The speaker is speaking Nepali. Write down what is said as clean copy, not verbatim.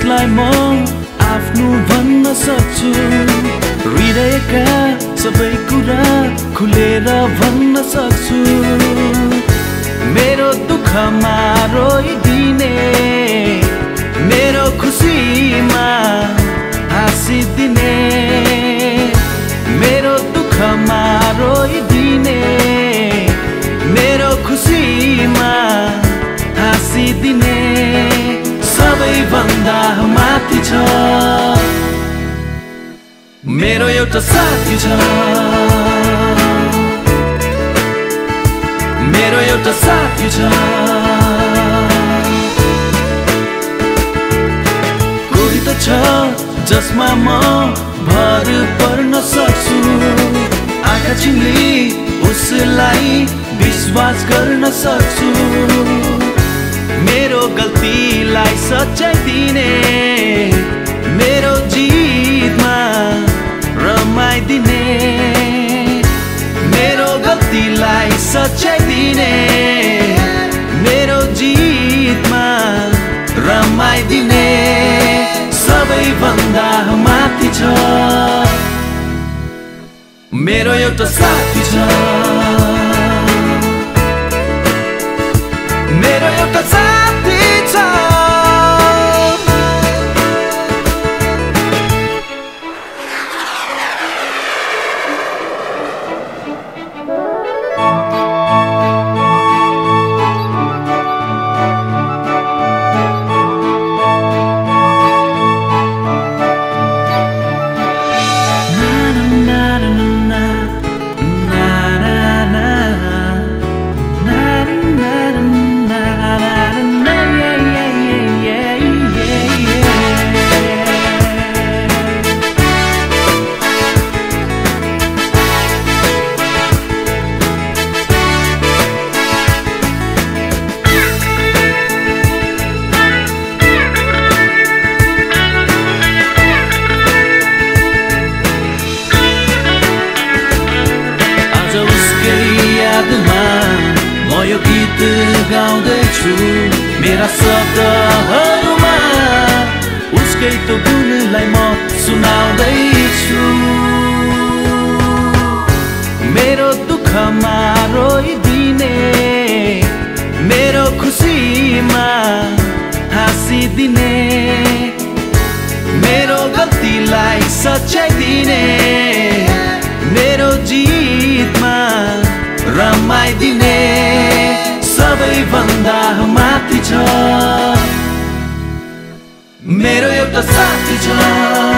उसलाई म आफ्नो भन्न सक्छु हृदयका सबै कुरा खुलेर भन्न सक्छु मेरो दुःखमा रोइदिने मेरो खुसीमा हाँसिदिने मेरो दुःखमा रोइदिने मेरो खुसीमा हाँसिदिने सबैभन्दा माथि छ मेरो एउटा साथी छ मेरो एउटा साथी छ कोही त छ जसमा म भर पर्न सक्छु आँखा चिम्ली उसलाई विश्वास गर्न सक्छु मेरो गल्तीलाई सच्याइ दिने मेरो जितमा रमाइदिने मेरो गल्तीलाई सच्याइ दिने मेरो जितमा रमाइदिने सबैभन्दा माथि छ मेरो एउटा साथी छ मेरो एउटा साथी छ यो गीत गाउँदैछु मेरा शब्दहरूमा उसकै तो गुणलाई म सुनाउँदैछु मेरो दुःखमा रोइदिने मेरो खुसीमा हाँसिदिने मेरो गल्तीलाई सच्याइ दिने मेरो जितमा रमाइदिने सबैभन्दा माथि छ मेरो एउटा साथी छ